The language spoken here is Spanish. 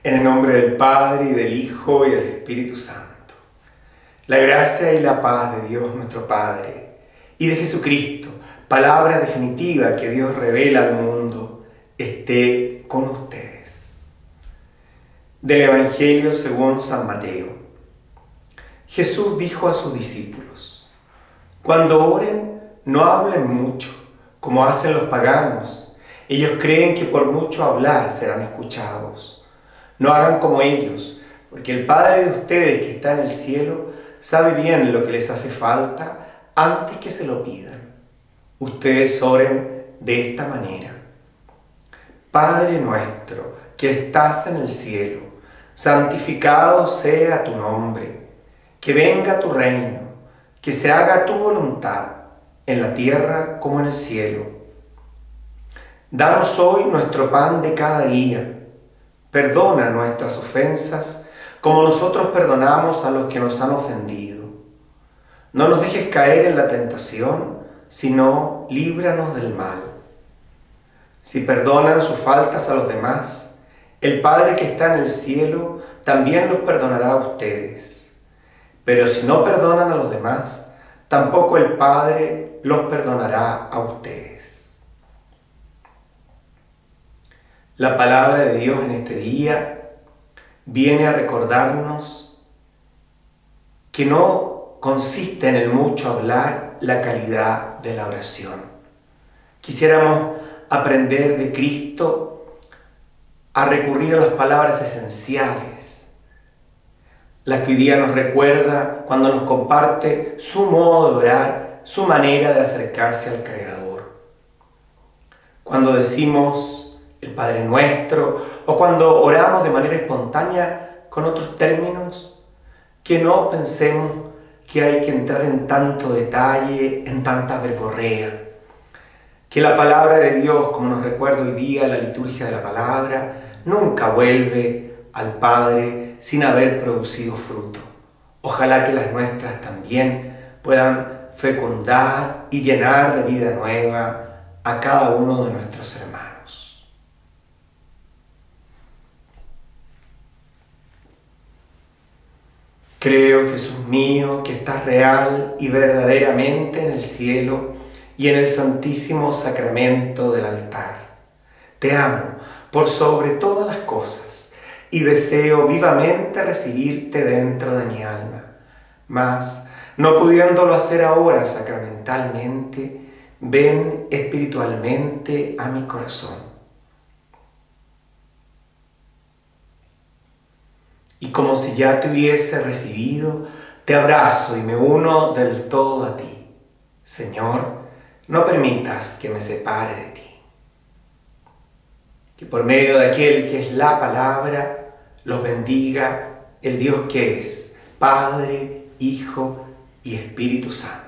En el nombre del Padre, y del Hijo, y del Espíritu Santo. La gracia y la paz de Dios nuestro Padre, y de Jesucristo, palabra definitiva que Dios revela al mundo, esté con ustedes. Del Evangelio según San Mateo. Jesús dijo a sus discípulos: cuando oren, no hablen mucho, como hacen los paganos. Ellos creen que por mucho hablar serán escuchados. No hagan como ellos, porque el Padre de ustedes que está en el cielo sabe bien lo que les hace falta antes que se lo pidan. Ustedes oren de esta manera: Padre nuestro que estás en el cielo, santificado sea tu nombre. Que venga tu reino, que se haga tu voluntad, en la tierra como en el cielo. Danos hoy nuestro pan de cada día. Perdona nuestras ofensas, como nosotros perdonamos a los que nos han ofendido. No nos dejes caer en la tentación, sino líbranos del mal. Si perdonan sus faltas a los demás, el Padre que está en el cielo también los perdonará a ustedes. Pero si no perdonan a los demás, tampoco el Padre los perdonará a ustedes. La palabra de Dios en este día viene a recordarnos que no consiste en el mucho hablar la calidad de la oración. Quisiéramos aprender de Cristo a recurrir a las palabras esenciales, las que hoy día nos recuerda cuando nos comparte su modo de orar, su manera de acercarse al Creador. Cuando decimos el Padre Nuestro, o cuando oramos de manera espontánea con otros términos, que no pensemos que hay que entrar en tanto detalle, en tanta verborrea. Que la palabra de Dios, como nos recuerda hoy día la liturgia de la palabra, nunca vuelve al Padre sin haber producido fruto. Ojalá que las nuestras también puedan fecundar y llenar de vida nueva a cada uno de nuestros hermanos. Creo, Jesús mío, que estás real y verdaderamente en el cielo y en el santísimo sacramento del altar. Te amo por sobre todas las cosas y deseo vivamente recibirte dentro de mi alma. Mas, no pudiéndolo hacer ahora sacramentalmente, ven espiritualmente a mi corazón. Y como si ya te hubiese recibido, te abrazo y me uno del todo a ti. Señor, no permitas que me separe de ti. Que por medio de aquel que es la palabra, los bendiga el Dios que es Padre, Hijo y Espíritu Santo.